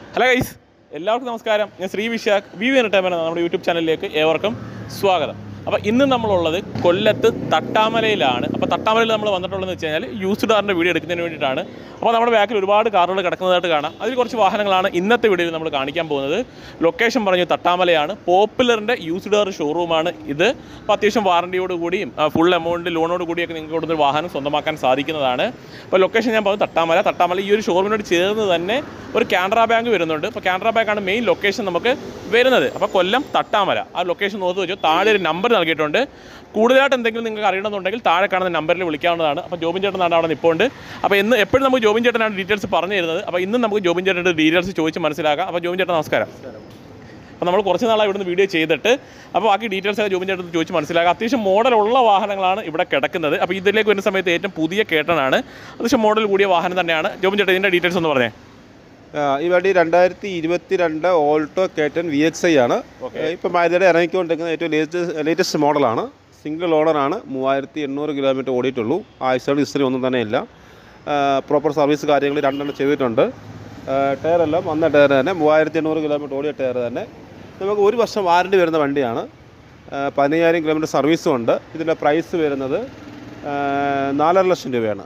Hello guys, എല്ലാവർക്കും നമസ്കാരം. ഞാൻ ശ്രീ വിശാഖ് വി എന്റർടൈൻമെന്റ് നമ്മുടെ യൂട്യൂബ് ചാനലിലേക്ക് ഏവർക്കും സ്വാഗതം. അപ്പോൾ ഇന്ന് നമ്മളുള്ളത് കൊല്ലത്ത് തട്ടാമലയിലാണ്. അപ്പോൾ തട്ടാമലയിൽ നമ്മൾ വന്നിട്ടുള്ളതെന്ന് വെച്ച് കഴിഞ്ഞാൽ യൂസ്ഡ് കാറിൻ്റെ വീഡിയോ എടുക്കുന്നതിന് വേണ്ടിയിട്ടാണ്. അപ്പോൾ നമ്മുടെ ബാക്കിൽ ഒരുപാട് കാറുകൾ കിടക്കുന്നതായിട്ട് കാണാം. അതിൽ കുറച്ച് വാഹനങ്ങളാണ് ഇന്നത്തെ വീഡിയോയിൽ നമ്മൾ കാണിക്കാൻ പോകുന്നത്. ലൊക്കേഷൻ പറഞ്ഞു തട്ടാമലയാണ്. പോപ്പുലറിൻ്റെ യൂസ്ഡ് കാർ ഷോറൂമാണ് ഇത്. അപ്പോൾ അത്യാവശ്യം വാറണ്ടിയോട് കൂടിയും ഫുൾ എമൗണ്ട് ലോണോട് കൂടിയൊക്കെ നിങ്ങൾക്ക് ഇവിടുന്ന് ഒരു വാഹനം സ്വന്തമാക്കാൻ സാധിക്കുന്നതാണ്. അപ്പോൾ ലൊക്കേഷൻ ഞാൻ പറഞ്ഞു തട്ടാമല ഈ ഒരു ഷോറൂമിനോട് ചേർന്ന് തന്നെ ഒരു കാനറ ബാങ്ക് വരുന്നുണ്ട്. അപ്പോൾ കാനറ ബാങ്കാണ് മെയിൻ ലൊക്കേഷൻ നമുക്ക് വരുന്നത്. അപ്പോൾ കൊല്ലം തട്ടാമല ആ ലൊക്കേഷൻ നോക്കി വെച്ചു. താഴെ ഒരു നമ്പർ നൽകിയിട്ടുണ്ട്. കൂടുതലായിട്ട് എന്തെങ്കിലും നിങ്ങൾക്ക് അറിയണമെന്നുണ്ടെങ്കിൽ താഴെ കാണുന്ന നമ്പറിൽ വിളിക്കാവുന്നതാണ്. അപ്പോൾ ജോബിൻ ചേട്ടനാണ് അവിടെ നിൽപ്പുണ്ട്. അപ്പോൾ എപ്പോഴും നമുക്ക് ജോബിൻ ചേട്ടനാണ് ഡീറ്റെയിൽസ് പറഞ്ഞു തരുന്നത്. അപ്പോൾ ഇന്നും നമുക്ക് ജോബിൻ ചേട്ടൻ്റെ ഡീറ്റെയിൽസ് ചോദിച്ച് മനസ്സിലാക്കാം. അപ്പോൾ ജോബിൻ ചേട്ടൻ നമസ്കാരം. അപ്പോൾ നമ്മൾ കുറച്ച് നാളായി ഇവിടുന്ന് വീഡിയോ ചെയ്തിട്ട് അപ്പോൾ ബാക്കി ഡീറ്റെയിൽസ് ഒക്കെ ജോബിൻ ചേട്ടൻ ചോദിച്ച് മനസ്സിലാക്കാം. അത്യാവശ്യം മോഡലുള്ള വാഹനങ്ങളാണ് ഇവിടെ കിടക്കുന്നത്. അപ്പോൾ ഇതിലേക്ക് വരുന്ന സമയത്ത് ഏറ്റവും പുതിയ കേട്ടനാണ്. അത്യാവശ്യം മോഡൽ കൂടിയ വാഹനം തന്നെയാണ്. ജോബിൻ ചേട്ടൻ ഇതിൻ്റെ ഡീറ്റെയിൽസ് ഒന്ന് പറഞ്ഞേ. ഈ വണ്ടി 2022 ഓൾട്ടോ കേറ്റൻ VXI ആണ്. ഇപ്പോൾ മാരുതിയുടെ ഇറങ്ങിക്കൊണ്ടിരിക്കുന്ന ഏറ്റവും ലേറ്റസ്റ്റ് മോഡലാണ്. സിംഗിൾ ഓണറാണ്. 3800 കിലോമീറ്റർ ഓടിയിട്ടുള്ളൂ. ആക്സിഡൻറ്റ് ഹിസ്റ്ററി ഒന്നും തന്നെ ഇല്ല. പ്രോപ്പർ സർവീസ് കാര്യങ്ങൾ 2 ചെയ്തിട്ടുണ്ട്. ടയറെല്ലാം വന്ന ടയർ തന്നെ, 3800 കിലോമീറ്റർ ഓടിയ ടയർ തന്നെ. നമുക്ക് 1 വർഷം വാറണ്ടി വരുന്ന വണ്ടിയാണ്. 15000 കിലോമീറ്റർ സർവീസും ഉണ്ട്. ഇതിൻ്റെ പ്രൈസ് വരുന്നത് 4.5 ലക്ഷം രൂപയാണ്.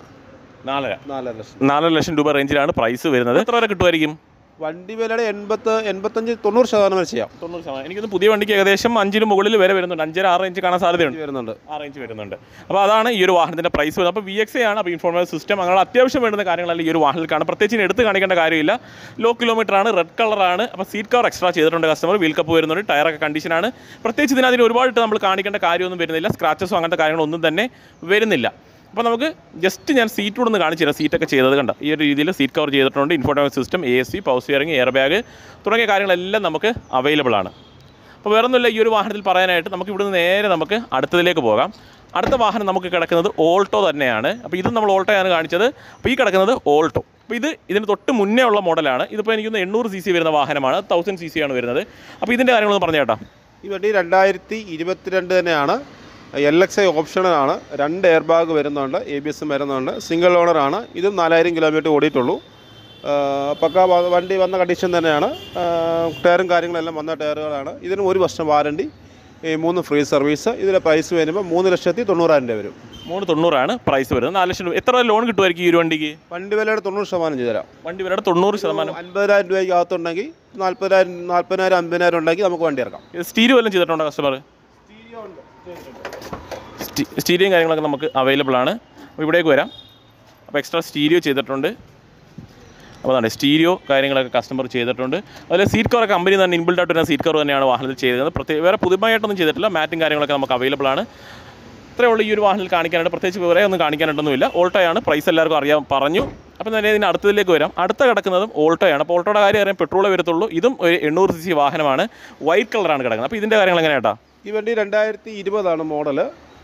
4.5 ലക്ഷം രൂപ റേഞ്ചിലാണ് പ്രൈസ് വരുന്നത്. എത്ര വരെ കിട്ടുമായിരിക്കും? വണ്ടി വിലയുടെ 85-90% വരെ ചെയ്യാം. 90%. എനിക്കൊന്ന് പുതിയ വണ്ടിക്ക് ഏകദേശം 5-ന് മുകളിൽ വരെ വരുന്നുണ്ട്. 5-6 ഇഞ്ച് കാണാൻ സാധ്യതയുണ്ട്. ആ റേഞ്ച് വരുന്നുണ്ട്. അപ്പോൾ അതാണ് ഈ ഒരു വാഹനത്തിൻ്റെ പ്രൈസ് വരുന്നത്. അപ്പോൾ VXI ആണ്. അപ്പോൾ ഇൻഫോർമേഷൻ സിസ്റ്റം അങ്ങനെ അത്യാവശ്യം വേണ്ടുന്ന കാര്യങ്ങളെല്ലാം ഈ ഒരു വാഹനത്തിൽ കാണും. പ്രത്യേകിച്ച് എടുത്ത് കാണിക്കേണ്ട കാര്യമില്ല. ലോ കിലോമീറ്റർ ആണ്, റെഡ് കളറാണ്. അപ്പോൾ സീറ്റ് കവർ എക്സ്ട്രാ ചെയ്തിട്ടുണ്ട് കസ്റ്റമർ. വീൽ കപ്പ് വരുന്നുണ്ട്. ടയറൊക്കെ കണ്ടീഷനാണ്. പ്രത്യേകിച്ച് ഇതിനകത്ത് ഒരുപാട് നമ്മൾ കാണിക്കേണ്ട കാര്യമൊന്നും വരുന്നില്ല. സ്ക്രാച്ചസോ അങ്ങനത്തെ കാര്യങ്ങളൊന്നും തന്നെ വരുന്നില്ല. അപ്പോൾ നമുക്ക് ജസ്റ്റ് ഞാൻ സീറ്റ് കൂടെ ഒന്ന് കാണിച്ചു തരാം. സീറ്റൊക്കെ ചെയ്തത് കണ്ട ഈ ഒരു രീതിയിൽ സീറ്റ് കവർ ചെയ്തിട്ടുണ്ട്. Information system, AC, power steering, air bag തുടങ്ങിയ കാര്യങ്ങളെല്ലാം നമുക്ക് അവൈലബിൾ ആണ്. അപ്പോൾ വേറെ ഒന്നുമില്ല ഈ ഒരു വാഹനത്തിൽ പറയാനായിട്ട്. നമുക്ക് ഇവിടുന്ന് നേരെ നമുക്ക് അടുത്തതിലേക്ക് പോകാം. അടുത്ത വാഹനം നമുക്ക് കിടക്കുന്നത് ഓൾട്ടോ തന്നെയാണ്. അപ്പോൾ ഇത് നമ്മൾ ഓൾട്ടോയാണ് കാണിച്ചത്. അപ്പോൾ ഈ കിടക്കുന്നത് ഓൾട്ടോ. അപ്പോൾ ഇതിന് തൊട്ട് മുന്നേ ഉള്ള മോഡലാണ്. ഇതിപ്പോൾ എനിക്കൊന്ന് 800 cc വരുന്ന വാഹനമാണ്. 1000 cc ആണ് വരുന്നത്. അപ്പോൾ ഇതിൻ്റെ കാര്യങ്ങളൊന്ന് പറഞ്ഞു കേട്ടോ. ഈ വണ്ടി 2022 തന്നെയാണ്. LXI ഓപ്ഷണലാണ്. 2 എയർ ബാഗ് വരുന്നുണ്ട്. ABS വരുന്നുണ്ട്. സിംഗിൾ ഓണറാണ്. ഇതും 4000 കിലോമീറ്റർ ഓടിയിട്ടുള്ളൂ. പക്ക വണ്ടി വന്ന കണ്ടീഷൻ തന്നെയാണ്. ടയറും കാര്യങ്ങളെല്ലാം വന്ന ടയറുകളാണ്. ഇതിന് 1 വർഷം വാറണ്ടി, 3 ഫ്രീ സർവീസ്. ഇതിൻ്റെ പ്രൈസ് വരുമ്പോൾ 3,90,000 രൂപ വരും. 3,90,000 പ്രൈസ് വരുന്നത്. 4 ലക്ഷം രൂപ. എത്ര ലോൺ കിട്ടുമായിരിക്കും ഈ ഒരു വണ്ടിക്ക്? വണ്ടി വിലയുടെ 90% ചെയ്തു തരാം. വണ്ടി വിലയുടെ 90%. 50,000 രൂപയ്ക്ക് അകത്തുണ്ടെങ്കിൽ 40,000, 50,000 ഉണ്ടെങ്കിൽ നമുക്ക് വണ്ടി ഇറക്കാം. സ്റ്റീരിയോ എല്ലാം ചെയ്തിട്ടുണ്ടോ കസ്റ്റമർ? സ്റ്റീരിയോയും കാര്യങ്ങളൊക്കെ നമുക്ക് അവൈലബിൾ ആണ്. അപ്പോൾ ഇവിടേക്ക് വരാം. അപ്പോൾ എക്സ്ട്രാ സ്റ്റീരിയോ ചെയ്തിട്ടുണ്ട്. അപ്പോൾ അതാണ് സ്റ്റീരിയോ കാര്യങ്ങളൊക്കെ കസ്റ്റമർ ചെയ്തിട്ടുണ്ട്. അതുപോലെ സീറ്റ് കവറൊക്കെ കമ്പനി തന്നെ ഇൻബിൽഡ് ആയിട്ട് വരുന്ന സീറ്റ് കവർ തന്നെയാണ് വാഹനത്തിൽ ചെയ്തത്. വേറെ പുതുമയായിട്ടൊന്നും ചെയ്തിട്ടില്ല. മാറ്റും കാര്യങ്ങളൊക്കെ നമുക്ക് അവൈലബിൾ ആണ്. ഇത്രയേ ഉള്ളൂ ഈ ഒരു വാഹനത്തിൽ കാണിക്കാനായിട്ട്. പ്രത്യേകിച്ച് വേറെ ഒന്നും കാണിക്കാനായിട്ടൊന്നുമില്ല. ഓൾട്ടോയാണ്. പ്രൈസ് എല്ലാവർക്കും അറിയാൻ പറഞ്ഞു. അപ്പോൾ തന്നെ ഇതിന് അടുത്തതിലേക്ക് വരാം. അടുത്ത കിടക്കുന്നതും ഓൾട്ടോയാണ്. അപ്പോൾ ഓൾട്ടോയുടെ കാര്യം അറിയാം, പെട്രോളേ വരത്തുള്ളൂ. ഇതും ഒരു 800 cc വാഹനമാണ്. വൈറ്റ് കളറാണ് കിടക്കുന്നത്. അപ്പോൾ ഇതിൻ്റെ കാര്യങ്ങൾ എങ്ങനെയാട്ടാ? ഈ വണ്ടി 2020 മോഡൽ.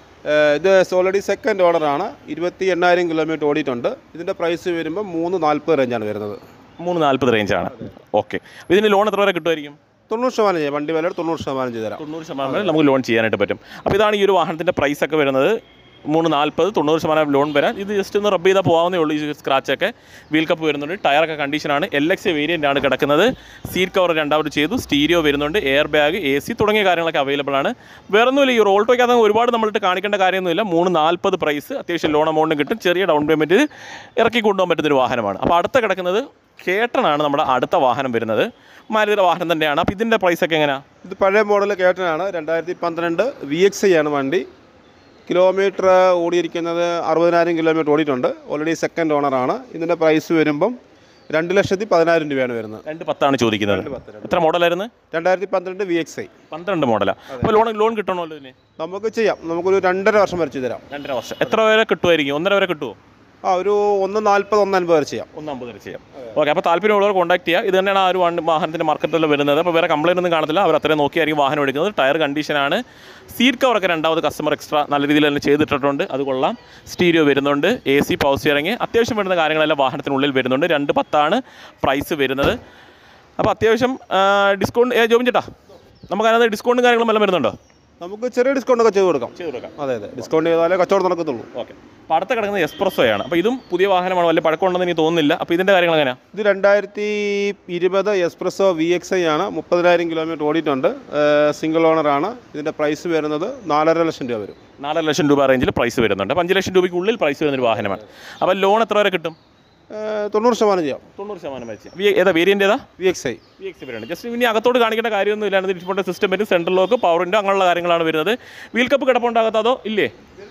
ഇത് ഓൾറെഡി സെക്കൻഡ് ഓണറാണ്. 28,000 കിലോമീറ്റർ ഓടിയിട്ടുണ്ട്. ഇതിൻ്റെ പ്രൈസ് വരുമ്പോൾ 3,40,000 റേഞ്ചാണ് വരുന്നത്. 3,40,000 റേഞ്ചാണ്. ഓക്കെ. ഇതിന് ലോൺ എത്ര വരെ കിട്ടുമായിരിക്കും? 90% ചെയ്യാം. വണ്ടി വിലയുടെ 90% ചെയ്ത് തരാം. 90% വരെ നമുക്ക് ലോൺ ചെയ്യാനായിട്ട് പറ്റും. അപ്പോൾ ഇതാണ് ഈ ഒരു വാഹനത്തിൻ്റെ പ്രൈസൊക്കെ വരുന്നത്. 3,40,000, 90% ലോൺ വരാൻ. ഇത് ജസ്റ്റ് ഒന്ന് റബ്ബ് ചെയ്താൽ പോകാവുന്നേ ഉള്ളൂ. ഈ സ്ക്രാച്ചൊക്കെ. വീൽ കപ്പ് വരുന്നുണ്ട്. ടയറൊക്കെ കണ്ടീഷനാണ്. LXI വേരിയൻ്റ് ആണ് കിടക്കുന്നത്. സീറ്റ് കവർ 2 ചെയ്തു. സ്റ്റീരിയോ വരുന്നുണ്ട്. എയർ ബാഗ്, AC തുടങ്ങിയ കാര്യങ്ങളൊക്കെ അവൈലബിൾ ആണ്. വേറൊന്നുമില്ല. ഈ ഓൾട്ടോയ്ക്ക് അത് ഒരുപാട് നമ്മളിട്ട് കാണിക്കേണ്ട കാര്യമൊന്നുമില്ല. 3,40,000 പ്രൈസ്. അത്യാവശ്യം ലോൺ എമൗണ്ടും കിട്ടും. ചെറിയ ഡൗൺ പേയ്മെൻറ്റ് ഇറക്കി കൊണ്ടുപോകാൻ പറ്റുന്നൊരു വാഹനമാണ്. അപ്പോൾ അടുത്ത കിടക്കുന്നത് കേട്ടനാണ് നമ്മുടെ അടുത്ത വാഹനം വരുന്നത്. മാരുതിയുടെ വാഹനം തന്നെയാണ്. അപ്പോൾ ഇതിൻ്റെ പ്രൈസൊക്കെ എങ്ങനെയാണ്? ഇത് പഴയ മോഡൽ കേട്ടനാണ്. 2012 VXI ആണ് വണ്ടി. കിലോമീറ്റർ ഓടിയിരിക്കുന്നത് 60,000 കിലോമീറ്റർ ഓടിയിട്ടുണ്ട്. ഓൾറെഡി സെക്കൻഡ് ഓണറാണ്. ഇതിൻ്റെ പ്രൈസ് വരുമ്പം 2,10,000 രൂപയാണ് വരുന്നത്. 2,10,000 ചോദിക്കുന്നത്. എത്ര മോഡലായിരുന്നു? 2012 VXI. 12 മോഡലാണ്. അപ്പോൾ ലോൺ കിട്ടണമല്ലോ ഇതിന്? നമുക്ക് ചെയ്യാം. നമുക്കൊരു 2.5 വർഷം വരെ ചെയ്ത് തരാം. 2.5 വർഷം. എത്ര വരെ കിട്ടുമായിരിക്കും? 1.5 വരെ കിട്ടുമോ? ഒരു 1,40, 1,50 വരെ ചെയ്യാം. 1,50 വരെ ചെയ്യാം. ഓക്കെ. അപ്പോൾ താല്പര്യമുള്ളവർ കോൺടാക്ട് ചെയ്യുക. ഇത് തന്നെയാണ് ആ ഒരു വാഹനത്തിൻ്റെ മാർക്കറ്റിൽ വരുന്നത്. അപ്പോൾ വേറെ കംപ്ലയിൻ്റ് ഒന്നും കാണത്തില്ല. അവർ അത്രയും നോക്കിയായിരിക്കും വാഹനം എടുക്കുന്നത്. ടയർ കണ്ടീഷനാണ്. സീറ്റ് കവറൊക്കെ 2ാമത് കസ്റ്റമർ എക്സ്ട്രാ നല്ല രീതിയിൽ തന്നെ ചെയ്തിട്ടിട്ടുണ്ട്. അത് കൊള്ളാം. സ്റ്റീരിയോ വരുന്നുണ്ട്. AC, പവർ സ്റ്റിയറിംഗ് അത്യാവശ്യം വരുന്ന കാര്യങ്ങളെല്ലാം വാഹനത്തിനുള്ളിൽ വരുന്നുണ്ട്. 2,10,000 പ്രൈസ് വരുന്നത്. അപ്പോൾ അത്യാവശ്യം ഡിസ്കൗണ്ട് ജോബിൻ ചേട്ടാ, നമുക്കതിനകത്ത് ഡിസ്കൗണ്ടും കാര്യങ്ങളും എല്ലാം വരുന്നുണ്ടോ? നമുക്ക് ചെറിയ ഡിസ്കൗണ്ട് ഒക്കെ ചെയ്ത് കൊടുക്കാം. അതെ, ഡിസ്കൗണ്ട് ചെയ്താലേ കച്ചവടം നടക്കത്തുള്ളൂ. ഓക്കെ. അപ്പോൾ അടുത്ത കിടക്കുന്നത് എസ്പ്രസ്സോയാണ്. അപ്പോൾ ഇതും പുതിയ വാഹനമാണ്, വലിയ പഴക്കമുണ്ടെന്ന് എനിക്ക് തോന്നുന്നില്ല. അപ്പോൾ ഇതിൻ്റെ കാര്യങ്ങൾ എങ്ങനെയാണ്? ഇത് 2020 എസ്പ്രസ്സോ VXI ആണ്. 30,000 കിലോമീറ്റർ ഓടിയിട്ടുണ്ട്. സിംഗിൾ ഓണറാണ്. ഇതിൻ്റെ പ്രൈസ് വരുന്നത് 4.5 ലക്ഷം രൂപ വരും. 4 ലക്ഷം രൂപ റേഞ്ചിൽ പ്രൈസ് വരുന്നുണ്ട്. 5 ലക്ഷം രൂപയ്ക്കുള്ളിൽ പ്രൈസ് വരുന്നൊരു വാഹനമാണ്. അപ്പോൾ ലോൺ എത്ര വരെ കിട്ടും? 90% ചെയ്യാം. 90% വെച്ച്. ഏതാ വേരിയൻ്റ് ഏതാ? VXI variant. ജസ്റ്റ് ഇനി അകത്തോട്ട് കാണിക്കേണ്ട കാര്യമൊന്നും ഇല്ലാണ്ട് ഇഷ്ടപ്പെട്ട സിസ്റ്റം വരും, സെൻട്രൽ ലോക്ക്, പവർ വിൻഡോ, അങ്ങനെയുള്ള കാര്യങ്ങളാണ് വരുന്നത്. വീൽ കപ്പ് കിടപ്പുണ്ടാകത്ത അതോ ഇല്ലേ?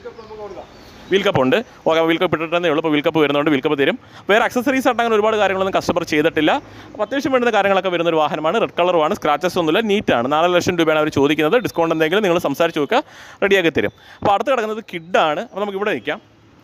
വീൽ കപ്പ് ഉണ്ട്. ഓക്കെ, വീൽ കപ്പ് ഇട്ടിട്ടേ ഉള്ളൂ. അപ്പോൾ വീൽ കപ്പ് വരുന്നുണ്ട്, വീൽ കപ്പ് തരും. വേറെ അക്സസറീസ് ആയിട്ട് അങ്ങനെ ഒരുപാട് കാര്യങ്ങളൊന്നും കസ്റ്റമർ ചെയ്തിട്ടില്ല. അപ്പോൾ അത്യാവശ്യം വേണ്ടുന്ന കാര്യങ്ങളൊക്കെ വരുന്നൊരു വാഹനമാണ്. റെഡ് കളറുമാണ്, സ്ക്രാച്ചസ് ഒന്നുമില്ല, നീറ്റാണ്. 4 ലക്ഷം രൂപയാണ് അവർ ചോദിക്കുന്നത്. ഡിസ്കൗണ്ട് എന്തെങ്കിലും നിങ്ങൾ സംസാരിച്ച് നോക്കുക, റെഡിയാക്കി തരും. അപ്പോൾ അടുത്ത് കിടക്കുന്നത് കിഡാണ്. അപ്പോൾ നമുക്ക് ഇവിടെ നിൽക്കാം.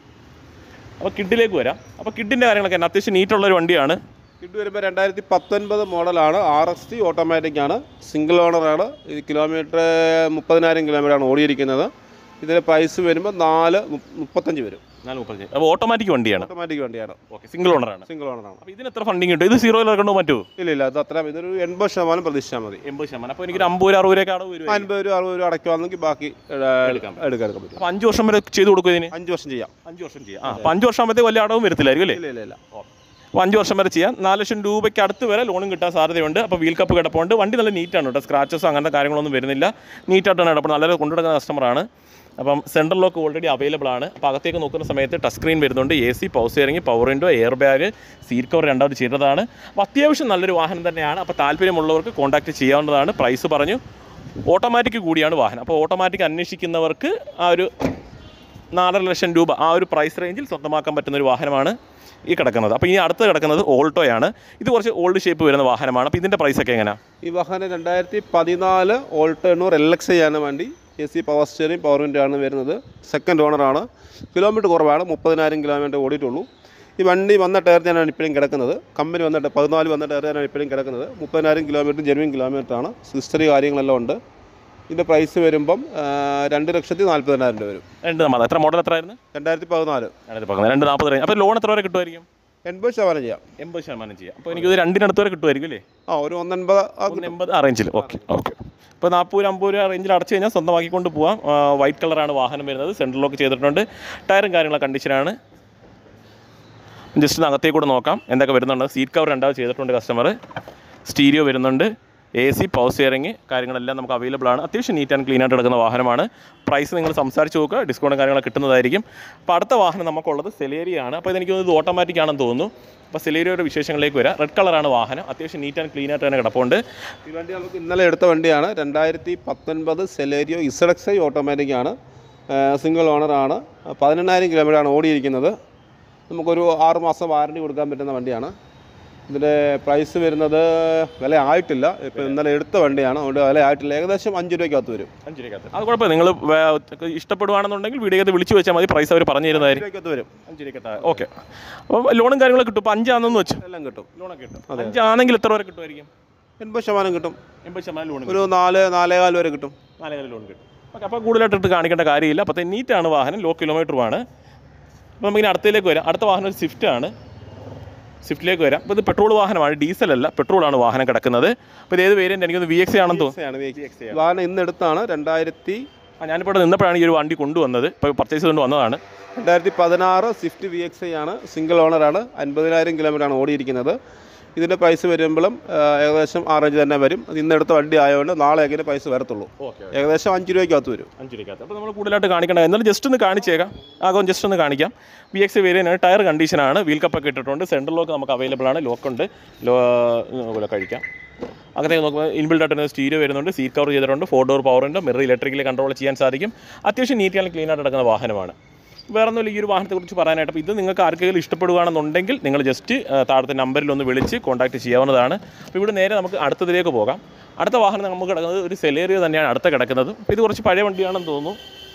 അപ്പോൾ കിഡിലേക്ക് വരാം. അപ്പോൾ കിഡിൻ്റെ കാര്യങ്ങളൊക്കെ തന്നെ അത്യാവശ്യം നീറ്റുള്ളൊരു വണ്ടിയാണ്. കിഡ് വരുമ്പോൾ 2019 മോഡലാണ്. RXT ഓട്ടോമാറ്റിക് ആണ്. സിംഗിൾ ഓണറാണ്. ഇത് കിലോമീറ്റർ 30,000 കിലോമീറ്ററാണ് ഓടിയിരിക്കുന്നത്. ഇതിൻ്റെ പ്രൈസ് വരുമ്പോൾ 4.35 വരും. 4.35. അപ്പോൾ ഓട്ടോമാറ്റിക് വണ്ടിയാണ്. ഓട്ടോമാറ്റിക് വണ്ടിയാണ്. ഓക്കെ, സിംഗിൾ ഓണറാണ്. അപ്പോൾ ഇതിന് എത്ര ഫണ്ടിങ് കിട്ടും? ഇത് 0 ഇറക്കണ്ടോ മറ്റോ? ഇല്ല, അത് അത്ര. ഇതൊരു 80% പ്രതീക്ഷിച്ചാൽ മതി. 80%. അപ്പോൾ എനിക്കൊരു 50-60 രൂപ അടവ് വരും. 50-60 രൂപ അടയ്ക്കുവാണെങ്കിൽ ബാക്കി എടുക്കാൻ പറ്റും. അപ്പോൾ 5 വർഷം വരെ ചെയ്ത് കൊടുക്കും ഇതിന്? 5 വർഷം ചെയ്യാം. 5 വർഷം ചെയ്യാം. അപ്പോൾ 5 വർഷം ആകുമ്പോഴത്തേക്ക് വലിയ അടവും വരത്തില്ലായിരിക്കും അല്ലേ? ഇല്ല. അപ്പോൾ 5 വർഷം വരെ ചെയ്യാം. 4 ലക്ഷം രൂപയ്ക്ക് അടുത്ത് വരെ ലോണും കിട്ടാൻ സാധ്യതയുണ്ട്. അപ്പോൾ വീൽ കപ്പ് കിടപ്പുണ്ട്. വണ്ടി നല്ല നീറ്റാണ് കേട്ടോ. സ്ക്രാച്ചസ് അങ്ങനത്തെ കാര്യങ്ങളൊന്നും വരുന്നില്ല. നീറ്റായിട്ടാണ് കിടപ്പുണ്ട്. നല്ല കൊണ്ടുനടക്കുന്ന കസ്റ്റമറാണ്. അപ്പം സെൻട്രൽ ലോക്ക് ഓൾറെഡി അവൈലബിൾ ആണ്. അപ്പോൾ അകത്തേക്ക് നോക്കുന്ന സമയത്ത് ടച്ച് സ്ക്രീൻ വരുന്നുണ്ട്. AC, power steering, power window, air bag, seat cover രണ്ടാമത് ചെയ്തതാണ്. അപ്പോൾ അത്യാവശ്യം നല്ലൊരു വാഹനം തന്നെയാണ്. അപ്പോൾ താല്പര്യമുള്ളവർക്ക് കോൺടാക്ട് ചെയ്യാവുന്നതാണ്. പ്രൈസ് പറഞ്ഞു, ഓട്ടോമാറ്റിക് കൂടിയാണ് വാഹനം. അപ്പോൾ ഓട്ടോമാറ്റിക് അന്വേഷിക്കുന്നവർക്ക് ആ ഒരു 4.5 ലക്ഷം രൂപ ആ ഒരു പ്രൈസ് റേഞ്ചിൽ സ്വന്തമാക്കാൻ പറ്റുന്നൊരു വാഹനമാണ് ഈ കിടക്കുന്നത്. അപ്പോൾ ഇനി അടുത്ത് കിടക്കുന്നത് ഓൾട്ടോയാണ്. ഇത് കുറച്ച് ഓൾഡ് ഷേപ്പ് വരുന്ന വാഹനമാണ്. അപ്പോൾ ഇതിൻ്റെ പ്രൈസൊക്കെ എങ്ങനെയാണ്? ഈ വാഹനം 2014 ഓൾട്ടോ 800 LXI ആണ് വണ്ടി. AC, power steering, power window ആണ് വരുന്നത്. സെക്കൻഡ് ഓണറാണ്. കിലോമീറ്റർ കുറവാണ്. 30,000 കിലോമീറ്റർ ഓടിയിട്ടുള്ളൂ. ഈ വണ്ടി വന്ന ടയർ തന്നെയാണ് ഇപ്പോഴും കിടക്കുന്നത്. കമ്പനി വന്നിട്ട് 14 വന്ന ടയർ തന്നെയാണ് ഇപ്പോഴും കിടക്കുന്നത്. 30,000 കിലോമീറ്റർ ജെനുവിൻ കിലോമീറ്ററാണ്. ഹിസ്റ്ററി കാര്യങ്ങളെല്ലാം ഉണ്ട്. ഇതിൻ്റെ പ്രൈസ് വരുമ്പം 2,40,000 രൂപ വരും. എത്ര മോഡൽ എത്രയായിരുന്നു? 2014. 240 റേഞ്ച്. അപ്പോൾ ലോൺ എത്ര വരെ കിട്ടുമായിരിക്കും? 80% ചെയ്യാം. 80% ചെയ്യാം. അപ്പോൾ എനിക്കൊരു 2-ന് വരെ കിട്ടുമായിരിക്കും അല്ലേ? ഒരു 180 ആ റേഞ്ചിൽ. ഓക്കെ. ഇപ്പോൾ 40-50 രൂപ റേഞ്ചിൽ അടച്ചു കഴിഞ്ഞാൽ സ്വന്തമാക്കിക്കൊണ്ട് പോകാം. വൈറ്റ് കളറാണ് വാഹനം വരുന്നത്. സെൻട്രൽ ലോക്ക് ചെയ്തിട്ടുണ്ട്. ടയറും കാര്യങ്ങളൊക്കെ കണ്ടീഷനാണ്. ജസ്റ്റ് അകത്തേക്ക് കൂടെ നോക്കാം എന്തൊക്കെ വരുന്നുണ്ട്. സീറ്റ് കവർ രണ്ടാമത് ചെയ്തിട്ടുണ്ട് കസ്റ്റമർ. സ്റ്റീരിയോ വരുന്നുണ്ട്. AC, പവർ സ്റ്റിയറിംഗ് കാര്യങ്ങളെല്ലാം നമുക്ക് അവൈലബിൾ ആണ്. അത്യാവശ്യം നീറ്റ് ആൻഡ് ക്ലീൻ ആയിട്ട് എടുക്കുന്ന വാഹനമാണ്. പ്രൈസ് നിങ്ങൾ സംസാരിച്ച് നോക്കുക, ഡിസ്കൗണ്ടും കാര്യങ്ങളൊക്കെ കിട്ടുന്നതായിരിക്കും. അപ്പോൾ അടുത്ത വാഹനം നമുക്കുള്ളത് സെലേരിയാണ്. അപ്പോൾ ഇതെനിക്ക് തോന്നുന്നത് ഓട്ടോമാറ്റിക് ആണെന്ന് തോന്നുന്നു. അപ്പോൾ സെലേരിയോയുടെ വിശേഷങ്ങളിലേക്ക് വരാം. റെഡ് കളറാണ് വാഹനം. അത്യാവശ്യം നീറ്റ് ആൻഡ് ക്ലീൻ ആയിട്ട് തന്നെ കിടപ്പുണ്ട്. ഈ വണ്ടി നമുക്ക് ഇന്നലെ എടുത്ത വണ്ടിയാണ്. 2019 സെലേരിയോ ZXI ഓട്ടോമാറ്റിക് ആണ്. സിംഗിൾ ഓണറാണ്. 18,000 കിലോമീറ്ററാണ് ഓടിയിരിക്കുന്നത്. നമുക്കൊരു 6 മാസം വാറണ്ടി കൊടുക്കാൻ പറ്റുന്ന വണ്ടിയാണ്. ഇതിൻ്റെ പ്രൈസ് വരുന്നത് വില ആയിട്ടില്ല. ഇപ്പോൾ ഇന്നലെ എടുത്ത വണ്ടിയാണ്. അതുകൊണ്ട് വില ആയിട്ടില്ല. ഏകദേശം 5 രൂപയ്ക്കകത്ത് വരും. 5 രൂപയ്ക്കകത്ത്. അത് കുഴപ്പമില്ല. നിങ്ങൾ ഇഷ്ടപ്പെടുവാണെന്നുണ്ടെങ്കിൽ വീഡിയോക്കകത്ത് വിളിച്ച് വെച്ചാൽ മതി. പ്രൈസ് അവർ പറഞ്ഞു തരുന്നതായിരിക്കും. വരും. 5 രൂപയ്ക്കകത്ത്. ഓക്കെ. അപ്പോൾ ലോണും കാര്യങ്ങളൊക്കെ കിട്ടും. ഇപ്പോൾ 5 ആണെന്ന് വെച്ചു എല്ലാം കിട്ടും. ലോണൊക്കെ കിട്ടും. 5 ആണെങ്കിൽ എത്ര വരെ കിട്ടുമായിരിക്കും? 80% കിട്ടും. 80% ലോൺ. ഒരു 4-4.25 വരെ കിട്ടും. 4 ലോൺ കിട്ടും. ഓക്കെ. അപ്പോൾ കൂടുതലായിട്ട് കാണിക്കേണ്ട കാര്യമില്ല. അപ്പോൾ നീറ്റാണ് വാഹനം. ലോ കിലോമീറ്ററുമാണ്. അപ്പോൾ നമുക്കിനി അടുത്തതിലേക്ക് വരാം. അടുത്ത വാഹനം ഒരു സ്വിഫ്റ്റാണ്. സ്വിഫ്റ്റിലേക്ക് വരാം. അപ്പോൾ ഇത് പെട്രോൾ വാഹനമാണ്, ഡീസലല്ല, പെട്രോളാണ് വാഹനം കിടക്കുന്നത്. അപ്പോൾ ഇത് ഏത് വേരിയൻ്റ്? എനിക്കൊന്ന് VXI ആണെന്ന് തോന്നുന്നു. വാഹനം ഇന്ന് എടുത്താണ്. ഞാനിപ്പോൾ ഇവിടെ നിന്നപ്പോഴാണ് ഈ ഒരു വണ്ടി കൊണ്ടുവന്നത്. ഇപ്പോൾ പർച്ചേസ് ചെയ്തുകൊണ്ട് വന്നതാണ്. 2016 സ്വിഫ്റ്റ് VXI ആണ്. സിംഗിൾ ഓണറാണ്. 50,000 കിലോമീറ്ററാണ് ഓടിയിരിക്കുന്നത്. ഇതിൻ്റെ പ്രൈസ് വരുമ്പോഴും ഏകദേശം 6 റേഞ്ച് തന്നെ വരും. അത് ഇന്നെടുത്ത വണ്ടി ആയതുകൊണ്ട് നാളെ എങ്ങനെ പൈസ വരത്തുള്ളൂ. ഏകദേശം 5 രൂപയ്ക്കകത്ത് വരും. 5 രൂപയ്ക്കകത്ത്. അപ്പോൾ നമ്മൾ കൂടുതലായിട്ട് കാണിക്കേണ്ട എന്നാലും ജസ്റ്റ് ഒന്ന് കാണിച്ചേക്കാം. ആകും ജസ്റ്റ് ഒന്ന് കാണിക്കാം. VXI വേരിയൻ്റാണ്. ടയർ കണ്ടീഷനാണ്. വീൽ കപ്പൊക്കെ ഇട്ടിട്ടുണ്ട്. സെൻട്രൽ ലോക്ക് നമുക്ക് അവൈലബിൾ ആണ്. ലോക്കുണ്ട്. കഴിക്കാം. അകത്തേക്ക് നോക്കുമ്പോൾ ഇൻബിൽഡ് ആയിട്ട് സ്റ്റീരിയോ വരുന്നുണ്ട്. സീറ്റ് കവർ ചെയ്തിട്ടുണ്ട്. 4 ഡോർ പവർ ഉണ്ട്. മിറർ ഇലക്ട്രിക്കലി കൺട്രോൾ ചെയ്യാൻ സാധിക്കും. അത്യാവശ്യം നീറ്റ് ആൻഡ് ക്ലീൻ ആയിട്ട് നടക്കുന്ന വാഹനമാണ്. വേറെ ഒന്നുമില്ല ഈ ഒരു വാഹനത്തെക്കുറിച്ച് പറയാനായിട്ട്. അപ്പോൾ ഇത് നിങ്ങൾക്ക് ആർക്കെങ്കിലും ഇഷ്ടപ്പെടുകയാണെന്നുണ്ടെങ്കിൽ നിങ്ങൾ ജസ്റ്റ് താഴത്തെ നമ്പറിലൊന്ന് വിളിച്ച് കോൺടാക്റ്റ് ചെയ്യാവുന്നതാണ്. അപ്പോൾ ഇവിടെ നേരെ നമുക്ക് അടുത്തതിലേക്ക് പോകാം. അടുത്ത വാഹനം നമുക്ക് കിടക്കുന്നത് ഒരു സെലേറിയോ തന്നെയാണ് അടുത്ത കിടക്കുന്നത്. അപ്പോൾ ഇത് കുറച്ച് പഴയ വണ്ടിയാണെന്ന് തോന്നുന്നു.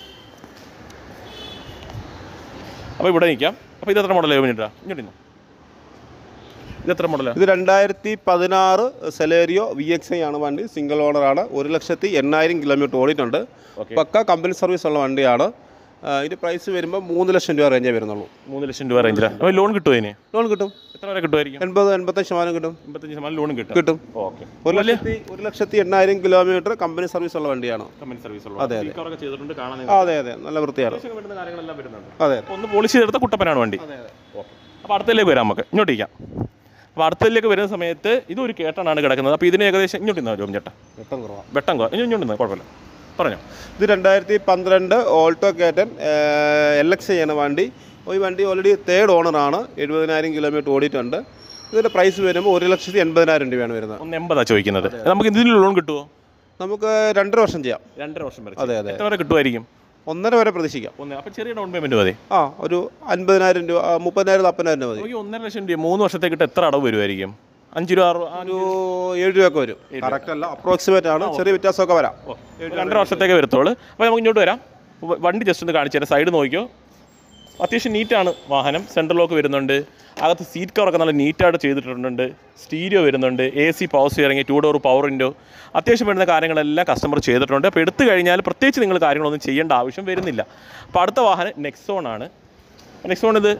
അപ്പോൾ ഇവിടെ നിൽക്കാം. അപ്പോൾ ഇത് എത്ര മോഡലാണ്? ഇങ്ങോട്ട് ഇത് എത്ര മോഡലാണ്? ഇത് 2016 സെലേറിയോ VXI ആണ് വണ്ടി. സിംഗിൾ ഓണറാണ്. 1,80,000 കിലോമീറ്റർ ഓടിയിട്ടുണ്ട്. പക്ക കമ്പനി സർവീസ് ഉള്ള വണ്ടിയാണ്. ഇതിൻ്റെ പ്രൈസ് വരുമ്പോൾ 3 ലക്ഷം രൂപ റേഞ്ചേ വരുന്നുള്ളൂ. 3 ലക്ഷം രൂപ റേഞ്ചിലാണ്. അപ്പോൾ ലോൺ കിട്ടുമോ ഇതിന്? ലോൺ കിട്ടും. എത്ര വരെ കിട്ടുമായിരിക്കും? 80-85% കിട്ടും. 85% ലോൺ കിട്ടും. കിട്ടും. ഓക്കെ. 1,80,000 കിലോമീറ്റർ കമ്പനി സർവീസ് ഉള്ള വണ്ടിയാണ്. കമ്പനി സർവീസ് ഉള്ള. അതെ ചെയ്തിട്ടുണ്ട്, കാണാൻ അതെ നല്ല വൃത്തിയാണ്. കാര്യങ്ങളെല്ലാം വരുന്നുണ്ട്. അതെ. ഒന്ന് പോളിഷ് ചെയ്തെടുത്ത കുട്ടപ്പനാണ് വണ്ടി. ഓക്കെ. അപ്പോൾ അടുത്തതിലേക്ക് വരാം നമുക്ക്. ഇങ്ങോട്ട് ഇരിക്കാം. അപ്പോൾ അടുത്തതിലേക്ക് വരുന്ന സമയത്ത് ഇതൊരു കേട്ടനാണ് കിടക്കുന്നത്. അപ്പോൾ ഇതിന് ഏകദേശം ഇങ്ങോട്ട് നിന്നോ ചേട്ടാ? വെട്ടം കുറവാണ്. ഇങ്ങോട്ട് നിന്നോ, കുഴപ്പമില്ല, പറഞ്ഞോ. ഇത് 2012 ഓൾട്ടോ കേറ്റൻ LXi ആണ് വണ്ടി. ഈ വണ്ടി ഓൾറെഡി 3rd ഓണറാണ്. 70,000 കിലോമീറ്റർ ഓടിയിട്ടുണ്ട്. ഇതിൻ്റെ പ്രൈസ് വരുമ്പോൾ 1,80,000 രൂപയാണ് വരുന്നത്. 1,80,000 ചോദിക്കുന്നത്. നമുക്ക് ഇതിന് ലോൺ കിട്ടുമോ? നമുക്ക് 2.5 വർഷം ചെയ്യാം. 2.5 വർഷം വരെ. അതെ. എത്ര വരെ കിട്ടുമായിരിക്കും? 1.5 വരെ പ്രതീക്ഷിക്കാം. അപ്പോൾ ചെറിയ ഡൗൺ പേയ്മെൻറ്റ് മതി. ഒരു 50,000 രൂപ, 30,000, 40,000 രൂപ മതി. 1.5 ലക്ഷം രൂപ 3 വർഷത്തേക്കിട്ട് എത്ര അടവ് വരുമായിരിക്കും? 5 രൂപ, 7 രൂപയൊക്കെ വരും. കറക്റ്റ് അല്ല, അപ്രോക്സിമേറ്റ് ആണ്. ചെറിയ വ്യത്യാസമൊക്കെ വരാം. 2.5 വർഷത്തേക്ക് വരത്തുള്ളൂ. അപ്പോൾ നമുക്ക് ഇങ്ങോട്ട് വരാം. വണ്ടി ജസ്റ്റ് ഒന്ന് കാണിച്ചു തരാം. സൈഡ് നോക്കിയോ, അത്യാവശ്യം നീറ്റാണ് വാഹനം. സെൻട്രൽ ലോക്ക് വരുന്നുണ്ട്. അകത്ത് സീറ്റ് കവറൊക്കെ നല്ല നീറ്റായിട്ട് ചെയ്തിട്ടുണ്ട്. സ്റ്റീരിയോ വരുന്നുണ്ട്. AC power steering, 2 door power window, അത്യാവശ്യം വരുന്ന കാര്യങ്ങളെല്ലാം കസ്റ്റമർ ചെയ്തിട്ടുണ്ട്. അപ്പോൾ എടുത്തു കഴിഞ്ഞാൽ പ്രത്യേകിച്ച് നിങ്ങൾ കാര്യങ്ങളൊന്നും ചെയ്യേണ്ട ആവശ്യം വരുന്നില്ല. അപ്പോൾ അടുത്ത വാഹനം നെക്സോൺ ആണ്. നെക്സോൺ ഇത്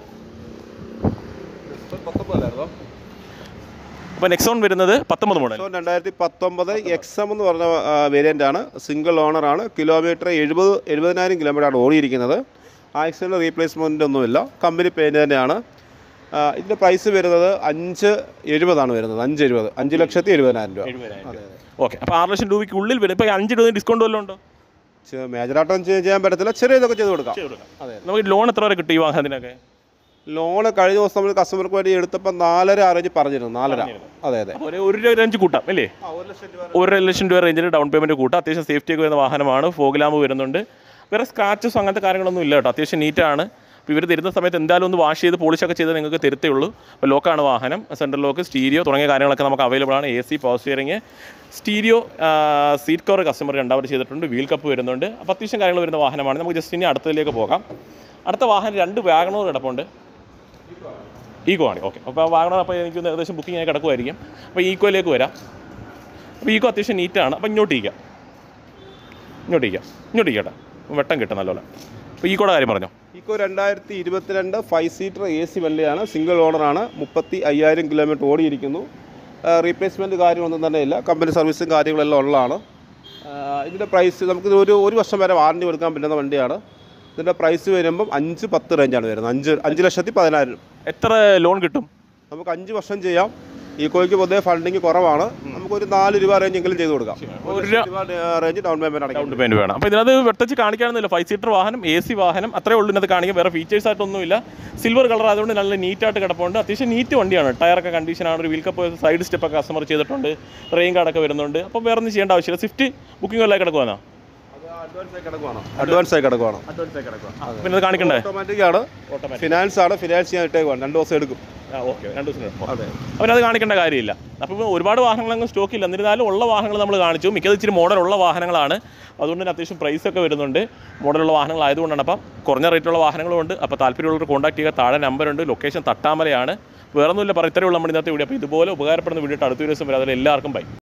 അപ്പോൾ നെക്സോൺ വരുന്നത് 19 മോഡൽ. 2019 XM എന്ന് പറഞ്ഞ വേരിയൻ്റ് ആണ്. സിംഗിൾ ഓണറാണ്. കിലോമീറ്റർ 70,000 കിലോമീറ്ററാണ് ഓടിയിരിക്കുന്നത്. ആക്സിഡൻ്റ് റീപ്ലേസ്മെൻ്റ് ഒന്നുമില്ല. കമ്പനി പെയിൻറ്റ് തന്നെയാണ്. ഇതിൻ്റെ പ്രൈസ് വരുന്നത് 5,70,000 വരുന്നത്. 5,70,000 രൂപ. ഓക്കെ. അപ്പോൾ 6 ലക്ഷം രൂപയ്ക്ക് ഉള്ളിൽ വരും. ഇപ്പോൾ 5 രൂപ ഡിസ്കൗണ്ട് വല്ലതും ഉണ്ടോ? മേജറായിട്ടൊന്നും ചെയ്യാൻ പറ്റത്തില്ല. ചെറിയ ഇതൊക്കെ ചെയ്ത് കൊടുക്കാം. അതെ. നമുക്ക് ലോൺ എത്ര വരെ കിട്ടും ഈ വാഹനത്തിനൊക്കെ? ലോണ് കഴിഞ്ഞ ദിവസം നമ്മൾ കസ്റ്റമർക്ക് വേണ്ടി എടുത്തപ്പോൾ 4.5 ആ റേഞ്ച് പറഞ്ഞിരുന്നു. 4.5. അതെ. 1 രൂപ റേഞ്ച് കൂട്ടാം അല്ലേ? 1 ലക്ഷം രൂപ റേഞ്ചിൽ ഡൗൺ പേയ്മെൻറ്റ് കൂട്ടാം. അത്യാവശ്യം സേഫ്റ്റി ഒക്കെ വരുന്ന വാഹനമാണ്. ഫോഗ് ലാമ്പ് വരുന്നുണ്ട്. വേറെ സ്ക്രാച്ചസ് അങ്ങനത്തെ കാര്യങ്ങളൊന്നും ഇല്ല കേട്ടോ. അത്യാവശ്യം നീറ്റാണ്. അപ്പോൾ ഇവർ തരുന്ന സമയത്ത് എന്തായാലും ഒന്ന് വാഷ് ചെയ്ത് പോളിഷൊക്കെ ചെയ്ത് നിങ്ങൾക്ക് തരുത്തേ ഉള്ളൂ. അപ്പോൾ ലോക്കാണ് വാഹനം. സെൻട്രൽ ലോക്ക്, സ്റ്റീരിയോ തുടങ്ങിയ കാര്യങ്ങളൊക്കെ നമുക്ക് അവൈലബിൾ ആണ്. AC power steering, stereo, seat cover customer 2 ചെയ്തിട്ടുണ്ട്. വീൽ കപ്പ് വരുന്നുണ്ട്. അപ്പോൾ അത്യാവശ്യം കാര്യങ്ങൾ വരുന്ന വാഹനമാണ്. നമുക്ക് ജസ്റ്റ് ഇനി അടുത്തതിലേക്ക് പോകാം. അടുത്ത വാഹനം 2 വാഗണർ കിടപ്പുണ്ട്. ഈക്കോ ആണ്. ഓക്കെ. അപ്പോൾ വാഗണർ അപ്പോൾ എനിക്ക് ഏകദേശം ബുക്കിംഗ് ആയി കിടക്കുമായിരിക്കും. അപ്പോൾ ഈക്കോയിലേക്ക് വരാം. അപ്പോൾ ഈക്കോ അത്യാവശ്യം നീറ്റാണ്. അപ്പോൾ ഇങ്ങോട്ട് ഇരിക്കട്ടെ. വെട്ടം കിട്ടും നല്ലോണം. അപ്പോൾ ഈക്കോയുടെ കാര്യം പറഞ്ഞോ. ഈക്കോ 2022 5 സീറ്റർ AC വണ്ടിയാണ്. സിംഗിൾ ഓണറാണ്. 35,000 കിലോമീറ്റർ ഓടിയിരിക്കുന്നു. റീപ്ലേസ്മെൻറ്റ് കാര്യമൊന്നും തന്നെ ഇല്ല. കമ്പനി സർവീസും കാര്യങ്ങളെല്ലാം ഉള്ളതാണ്. ഇതിൻ്റെ പ്രൈസ് നമുക്ക് ഒരു വർഷം വരെ വാറണ്ടി കൊടുക്കാൻ പറ്റുന്ന വണ്ടിയാണ്. ഇതിൻ്റെ പ്രൈസ് വരുമ്പം 5-10 റേഞ്ചാണ് വരുന്നത്. 5,10,000. എത്ര ലോൺ കിട്ടും? നമുക്ക് 5 വർഷം ചെയ്യാം. ഈക്കോയ്ക്ക് പൊതുവെ ഫണ്ടിങ് കുറവാണ്. നമുക്കൊരു 4 രൂപ റേഞ്ചെങ്കിലും ചെയ്ത് കൊടുക്കാം. 1 രൂപ റേഞ്ച് ഡൗൺ പേയ്മെൻറ്റ് വേണം. അപ്പോൾ ഇതിനകത്ത് വെട്ടച്ച് കാണിക്കാനൊന്നുമില്ല. 5 സീറ്റർ വാഹനം, AC വാഹനം, അത്രേ ഉള്ളൂ ഇതിനകത്ത് കാണിക്കും. വേറെ ഫീച്ചേഴ്സ് ആയിട്ടൊന്നുമില്ല. സിൽവർ കളർ ആയതുകൊണ്ട് നല്ല നീറ്റായിട്ട് കിടപ്പുണ്ട്. അത്യാവശ്യം നീറ്റ് വണ്ടിയാണ്. ടയറൊക്കെ കണ്ടീഷനാണ്. ഒരു വീൽ കപ്പ്, സൈഡ് സ്റ്റെപ്പൊക്കെ കസ്റ്റമർ ചെയ്തിട്ടുണ്ട്. റെയിൻ കാർഡൊക്കെ വരുന്നുണ്ട്. അപ്പോൾ വേറെ ഒന്നും ചെയ്യേണ്ട ആവശ്യമില്ല. സ്വിഫ്റ്റ് ബുക്കിംഗ് എല്ലാം കിടക്കുവാണോ? അഡ്വാൻസ് ആയി കിടക്കുവാണ്. പിന്നെ അത് കാണിക്കണ്ടേ? ഓട്ടോമാറ്റിക് ആണ്. ഫിനാൻസ് ആണ്. ഫിനാൻസ് ചെയ്യാൻ ഇട്ടേക്കുവാണ്. 2 ദിവസം എടുക്കും. ഓക്കെ. 2 ദിവസം എടുക്കും. അതെ. അപ്പോൾ അത് കാണിക്കേണ്ട കാര്യമില്ല. അപ്പോൾ ഒരുപാട് വാഹനങ്ങളൊന്നും സ്റ്റോക്ക് ഇല്ല. എന്നിരുന്നാലും ഉള്ള വാഹനങ്ങൾ നമ്മൾ കാണിച്ചു. മിക്കത് ഇച്ചിരി മോഡലുള്ള വാഹനങ്ങളാണ്. അതുകൊണ്ട് തന്നെ അത്യാവശ്യം പ്രൈസൊക്കെ വരുന്നുണ്ട്. മോഡലുള്ള വാഹനങ്ങളായതുകൊണ്ടാണ്. അപ്പം കുറഞ്ഞ റേറ്റുള്ള വാഹനങ്ങളുണ്ട്. അപ്പോൾ താല്പര്യമുള്ളവർ കോൺടാക്ട് ചെയ്യുക. താഴെ നമ്പറുണ്ട്. ലൊക്കേഷൻ തട്ടാമലയാണ്. വേറൊന്നുമില്ല. ഇത്രയുള്ള നമ്മുടെ ഇന്നത്തെ വീഡിയോ. അപ്പോൾ ഇതുപോലെ ഉപകാരപ്പെടുന്ന വീഡിയോ അടുത്ത ദിവസം വരെ. അതിൽ എല്ലാവർക്കും ബൈ.